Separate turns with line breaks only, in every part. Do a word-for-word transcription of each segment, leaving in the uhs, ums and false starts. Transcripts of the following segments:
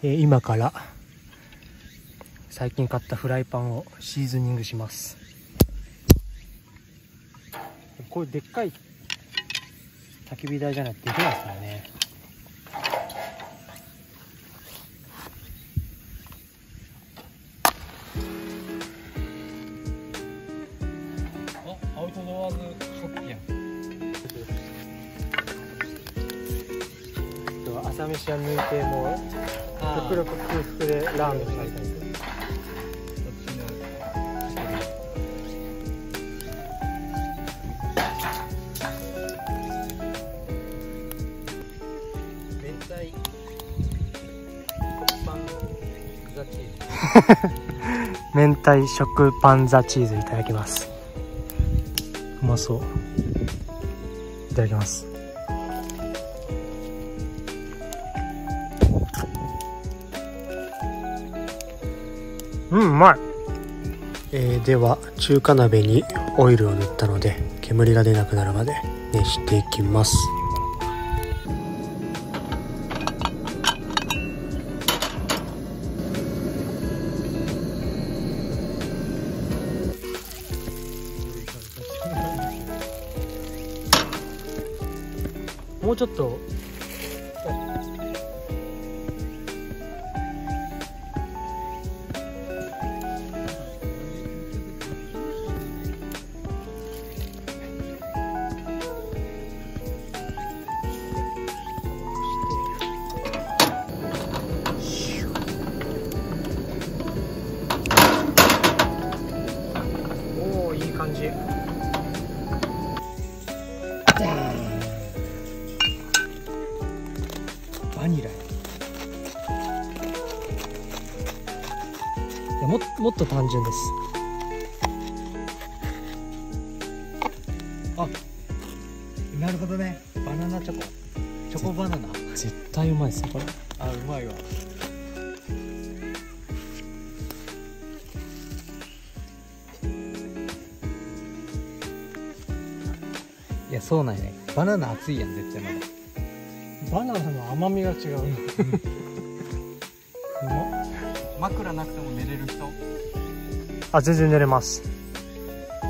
えー、今から最近買ったフライパンをシーズニングします。こういうでっかい焚き火台じゃないとできないですからね。
あ、アウトドアーズショップやん。
朝飯は抜いてもう極力空腹でラーメン食べたいです。明太食パンザチーズいただきます。うまそう。いただきます。うん、うまい。えー、では中華鍋にオイルを塗ったので煙が出なくなるまで熱していきます。もうちょっとおお、いい感じ。バニラ。いや、も、もっと単純です。
あ、なるほどね。バナナチョコ、チョコバナナ。
絶対うまいですねこれ。
あ、うまいわ。いや、そうなんやね。バナナ熱いやん、絶対まだ。
バナナの甘みが違う。うま。
枕なくても寝れる人？
あ、全然寝れます。
あ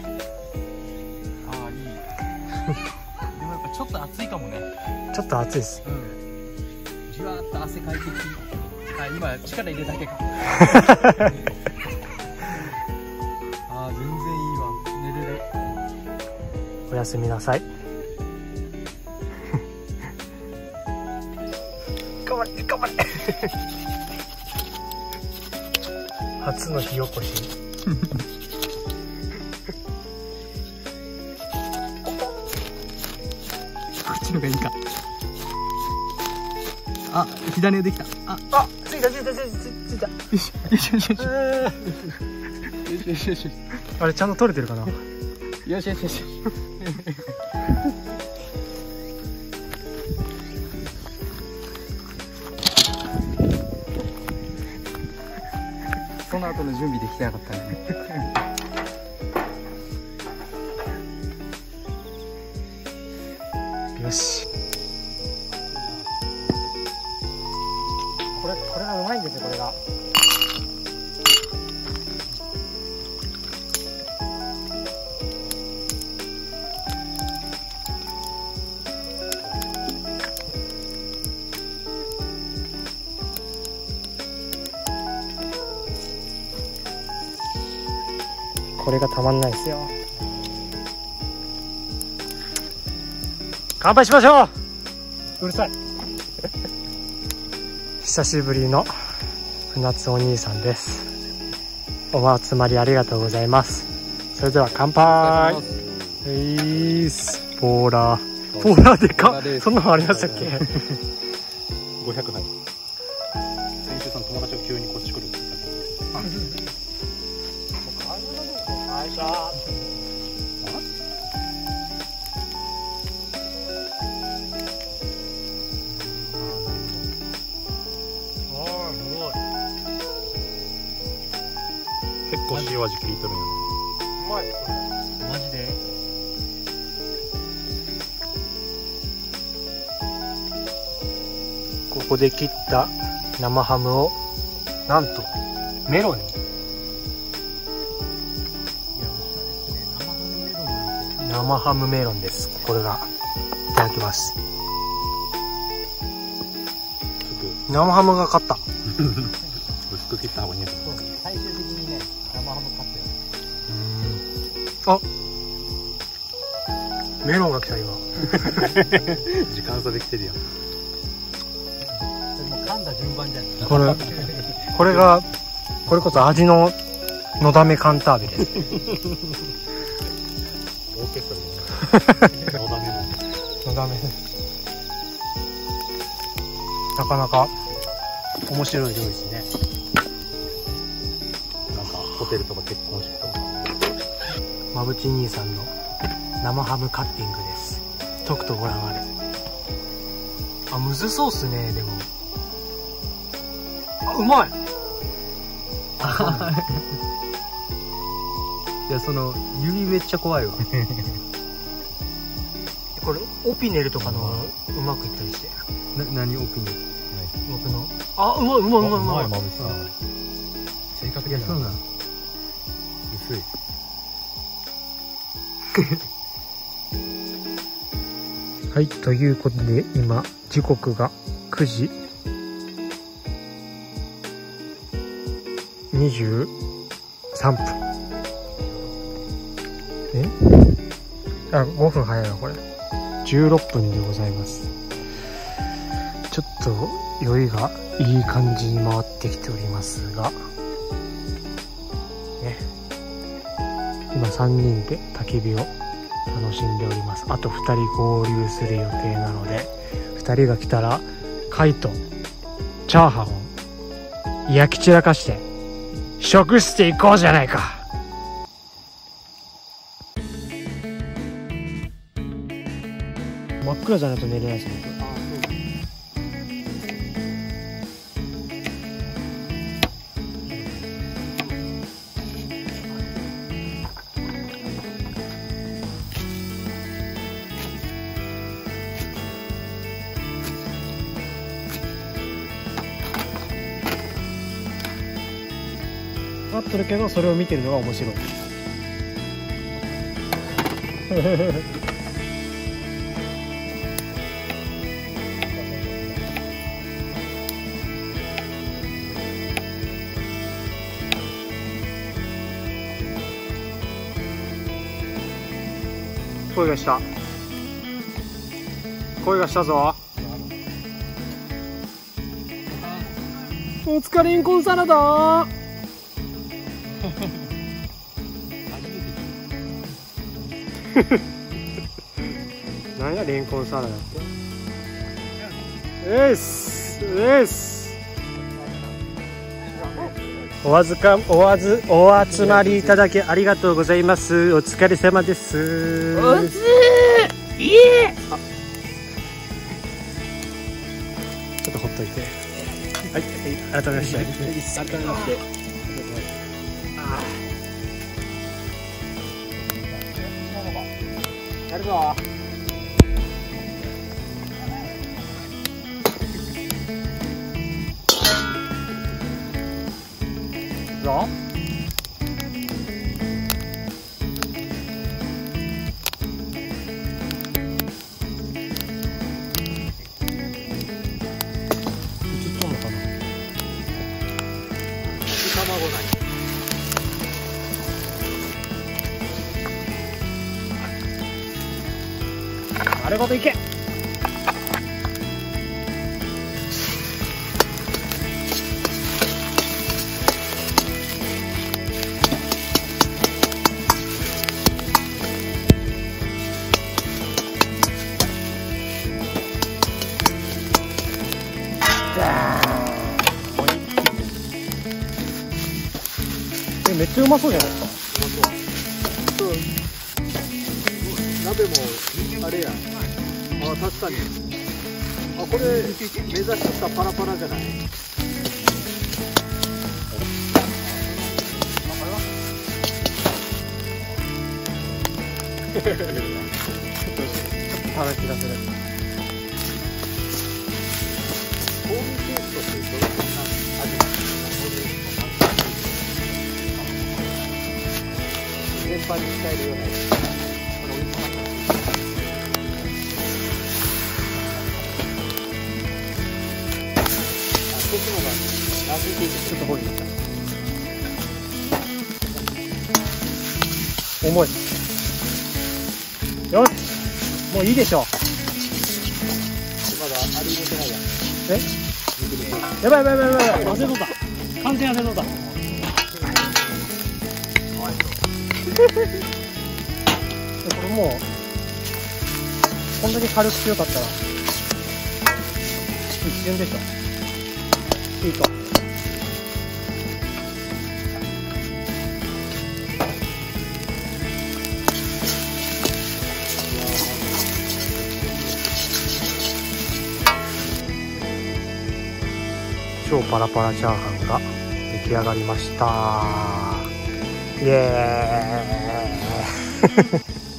あ、いい。でもやっぱちょっと暑いかもね。
ちょっと暑いです。
うん。じわーっと汗かいてき。あ、今力入れただけか。ああ、全然いいわ。寝れる。
おやすみなさい。頑張れ頑張れ。初の火起こし。
こっちのがいいか。あ、火種できた。あ、
あ、ついたついたついたついた。
よしよしよしよし。よしよしよし。
あれちゃんと取れてるかな。
よしよしよし。その後の準備できてなかったね。
よし。これこれがうまいんですよこれが。これがたまんないですよ。乾杯しましょう。うるさい。久しぶりの船津お兄さんです。お集まりありがとうございます。それでは乾杯。えいーす。ポーラー。ポーラーでか。そんなのありましたっけ。
ごひゃくない。先週さん友達が急にこっち来るって言ってた。
よいしょ。
結構塩味効いてるよね。
うまい。
マジで。
ここで切った生ハムをなんとメロンに。生ハムメロンです。これがいただきます。生ハムが勝った。
薄く切った方がいいんや。
最終的にね、生ハム買ったよ。
あ、メロンが来た今。
時間差できてるやん。
それも噛んだ順番じゃん。
これこれがこれこそ味ののだめカンタービレです。
オーケストラののだめの
のだめ。なかなか面白い料理ですね。
なんかホテルとか結婚式とか。
まぶち兄さんの生ハムカッティングです。とくとご覧あれ。あ、むずそうっすね。でもあ、うまい。
いや、その指めっちゃ怖いわ。
これオピネルとかのうまくいったりして。
な、何オピニオン？
僕のあ、うまいうまいうまいうまい。
まぶしい。正確的な。
そうなん。
薄い。
はい、ということで今時刻がくじにじゅうさんぷん。えあ、ごふん早いわこれ。じゅうろっぷんでございます。ちょっと酔いがいい感じに回ってきておりますがね、今さんにんで焚き火を楽しんでおります。あとふたり合流する予定なので、ふたりが来たら貝とチャーハンを焼き散らかして食していこうじゃないか。真っ暗じゃないと寝れないです僕。なってるけど、それを見てるのが面白い。声がした。声がしたぞ。おつかレンコンサラダ。何やレンコンサラダって。えっすえっす。おあずかおあずお集まりいただきありがとうございます。お疲れ様です。
おつーいえ。
ちょっとほっといて。はい、はい、改めまして。
改めまして。
やるぞ。ぞ。映っとんのかな。卵ない。丸ごといけ。え、めっちゃうまそうじゃないですか。
そう。鍋もあれや。あ、確かに。あ、これ目指したパラパラじゃない。
ちょっとちょっと楽しみ出せる。
コーンペーストってどれくらい全般に使えるようなやつ。これ追い込まれた。あ、こっちの方がラジンちょっとボリになった。
重い。よし、もういいでしょう。
まだあれ入れてないやん。
え、やばいやばいやばいやばい、汗そうだ、完全汗そうだ。これもうこんだけ軽く強かったら一瞬でしょ。いいと超パラパラチャーハンが出来上がりました。イエー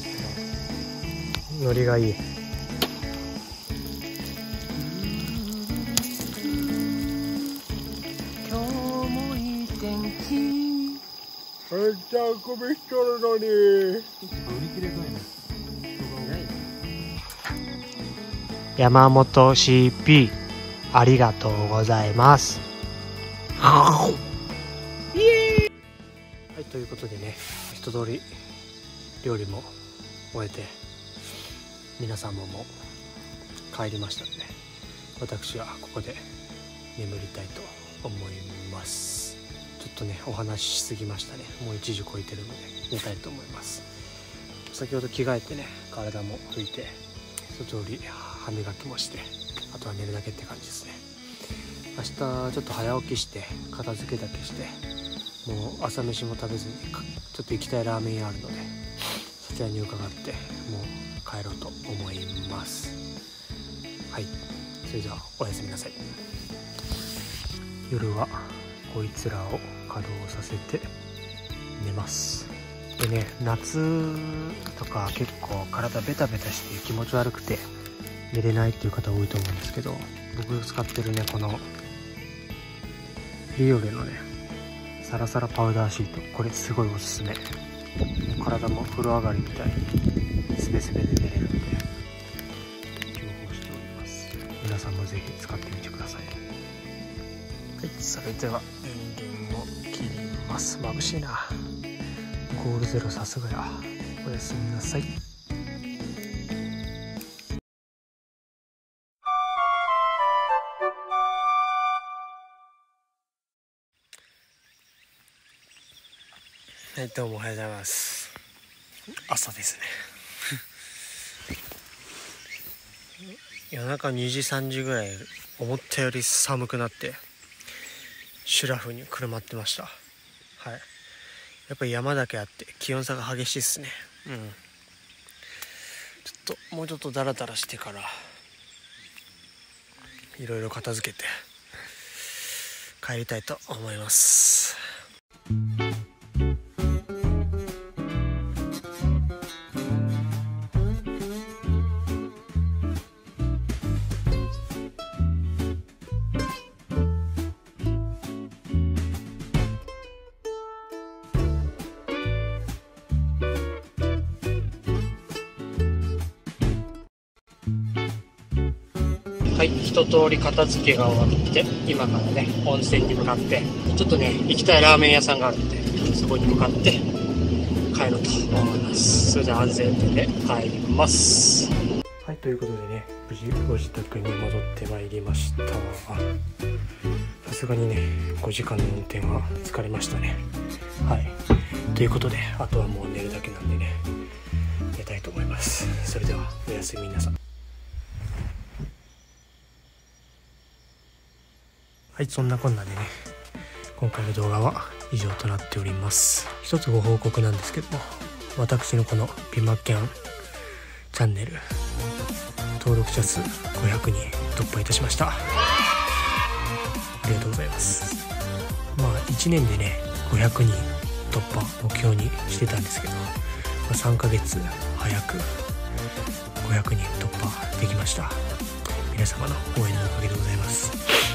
イノリがいい。今日もいい天気。
めっちゃあくびしとるのに。売り切れそうやね。
山本 シーピー ありがとうございます。イエーイ。はい、ということでね、一通り料理も終えて皆さんももう帰りましたので、私はここで眠りたいと思います。ちょっとねお話ししすぎましたね。もういちじ超えてるので寝たいと思います。先ほど着替えてね、体も拭いて一通り歯磨きもして、あとは寝るだけって感じですね。明日ちょっと早起きして片付けだけして、もう朝飯も食べずにちょっと行きたいラーメン屋あるのでそちらに伺ってもう帰ろうと思います。はい、それではおやすみなさい。夜はこいつらを稼働させて寝ます。でね、夏とか結構体ベタベタして気持ち悪くて寝れないっていう方多いと思うんですけど、僕が使ってるねこのビオレのねサラサラパウダーシート、これすごいおすすめ。体も風呂上がりみたいにスベスベで寝れるんで重宝しております。皆さんもぜひ使ってみてください。はい、それでは電源を切ります。眩しいな。ゴールゼロさすがや。おやすみなさい。はい、どうもおはようございます。朝ですね夜中にじさんじぐらい、思ったより寒くなってシュラフにくるまってました。はい、やっぱり山だけあって気温差が激しいっすね。うん、ちょっともうちょっとダラダラしてからいろいろ片付けて帰りたいと思います。はい、一通り片付けが終わって今からね温泉に向かって、ちょっとね行きたいラーメン屋さんがあるのでそこに向かって帰ろうと思います。それでは安全運転で帰ります。はい、ということでね無事ご自宅に戻ってまいりました。さすがにねごじかんの運転は疲れましたね。はい、ということであとはもう寝るだけなんでね寝たいと思います。それではおやすみなさい。はい、そんなこんなでね今回の動画は以上となっております。一つご報告なんですけども、私のこのピマキャンチャンネル登録者数ごひゃくにん突破いたしました。ありがとうございます。まあいちねんでねごひゃくにん突破目標にしてたんですけど、まあ、さんかげつ早くごひゃくにん突破できました。皆様の応援のおかげでございます。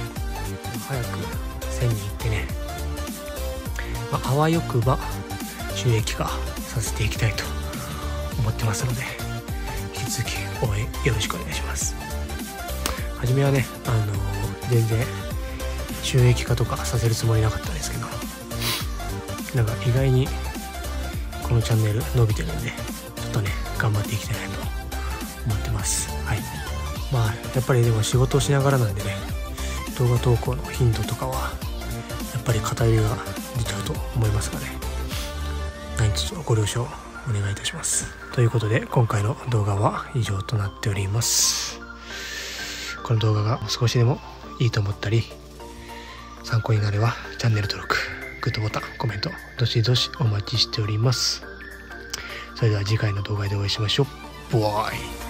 早くせんにんいってね、まあ、あわよくば収益化させていきたいと思ってますので、引き続き応援よろしくお願いします。はじめはね、あの全然収益化とかさせるつもりなかったんですけど、なんか意外にこのチャンネル伸びてるんで、ちょっとね頑張っていきたいなと思ってます。はい。まあやっぱりでも仕事をしながらなんでね、動画投稿の頻度とかはやっぱり偏りが出ちゃうと思いますがね、何卒ご了承お願いいたします。ということで今回の動画は以上となっております。この動画が少しでもいいと思ったり参考になればチャンネル登録、グッドボタン、コメントどしどしお待ちしております。それでは次回の動画でお会いしましょう。バイ。